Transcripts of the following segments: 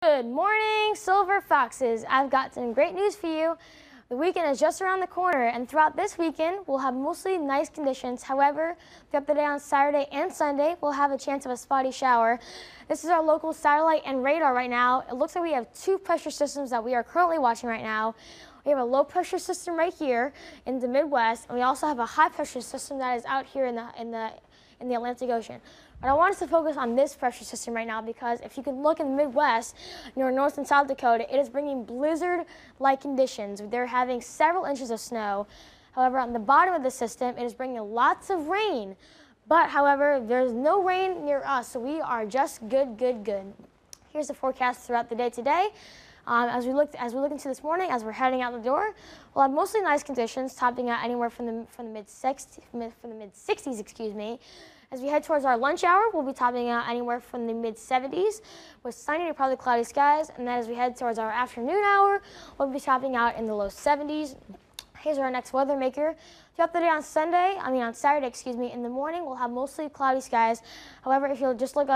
Good morning, Silver Foxes. I've got some great news for you. The weekend is just around the corner, and throughout this weekend, we'll have mostly nice conditions. However, throughout the day on Saturday and Sunday, we'll have a chance of a spotty shower. This is our local satellite and radar right now. It looks like we have two pressure systems that we are currently watching right now. We have a low pressure system right here in the Midwest, and we also have a high pressure system that is out here in the Atlantic Ocean. But I want us to focus on this pressure system right now because if you can look in the Midwest, near North and South Dakota, it is bringing blizzard-like conditions. They're having several inches of snow. However, on the bottom of the system, it is bringing lots of rain. But, however, there's no rain near us, so we are just good. Here's the forecast throughout the day today. As we look into this morning, as we're heading out the door, we'll have mostly nice conditions, topping out anywhere from the mid-60s, excuse me. As we head towards our lunch hour, we'll be topping out anywhere from the mid-70s with sunny to partly cloudy skies. And then as we head towards our afternoon hour, we'll be topping out in the low 70s. Here's our next weather maker. Throughout the day on Saturday, excuse me, in the morning, we'll have mostly cloudy skies. However, if you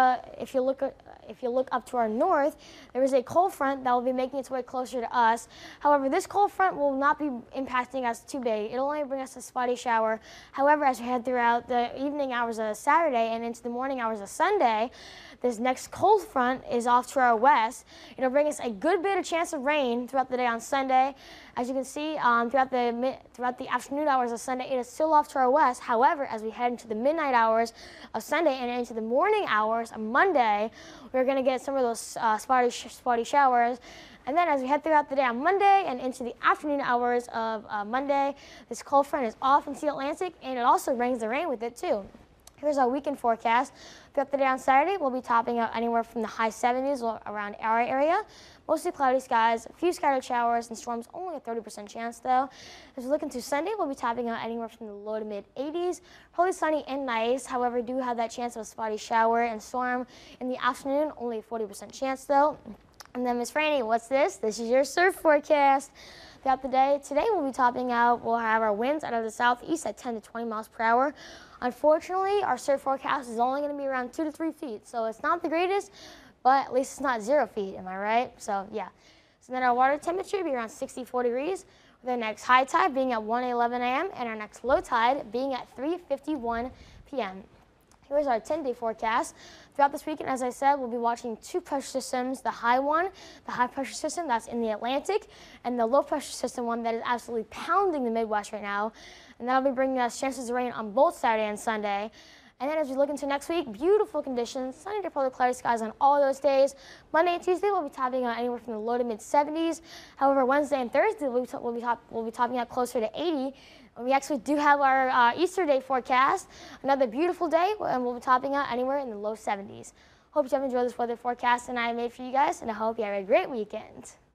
look up to our north, there is a cold front that will be making its way closer to us. However, this cold front will not be impacting us too big. It'll only bring us a spotty shower. However, as we head throughout the evening hours of Saturday and into the morning hours of Sunday, this next cold front is off to our west. It'll bring us a good bit of chance of rain throughout the day on Sunday. As you can see, throughout the afternoon hours of Sunday, it is still off to our west. However, as we head into the midnight hours of Sunday and into the morning hours of Monday, we're going to get some of those spotty showers. And then as we head throughout the day on Monday and into the afternoon hours of Monday, this cold front is off into the Atlantic, and it also brings the rain with it too. Here's our weekend forecast. Throughout the day on Saturday, we'll be topping out anywhere from the high 70s around our area. Mostly cloudy skies, a few scattered showers and storms, only a 30% chance though. As we look into Sunday, we'll be topping out anywhere from the low to mid 80s. Probably sunny and nice, however, do have that chance of a spotty shower and storm in the afternoon, only a 40% chance though. And then Miss Franny, what's this? This is your surf forecast. Throughout the day, today we'll have our winds out of the southeast at 10 to 20 miles per hour. Unfortunately, our surf forecast is only going to be around 2 to 3 feet, so it's not the greatest, but at least it's not 0 feet, am I right? So yeah. So then our water temperature will be around 64 degrees, with our next high tide being at 1:11 a.m. and our next low tide being at 3:51 p.m. Here's our 10-day forecast. Throughout this weekend, as I said, we'll be watching two pressure systems, the high pressure system that's in the Atlantic, and the low pressure system one that is absolutely pounding the Midwest right now. And that'll be bringing us chances of rain on both Saturday and Sunday. And then as we look into next week, beautiful conditions, sunny to partly cloudy skies on all those days. Monday and Tuesday, we'll be topping out anywhere from the low to mid 70s. However, Wednesday and Thursday, we'll be topping out closer to 80. And we actually do have our Easter Day forecast, another beautiful day, and we'll be topping out anywhere in the low 70s. Hope you have enjoyed this weather forecast and I made for you guys, and I hope you have a great weekend.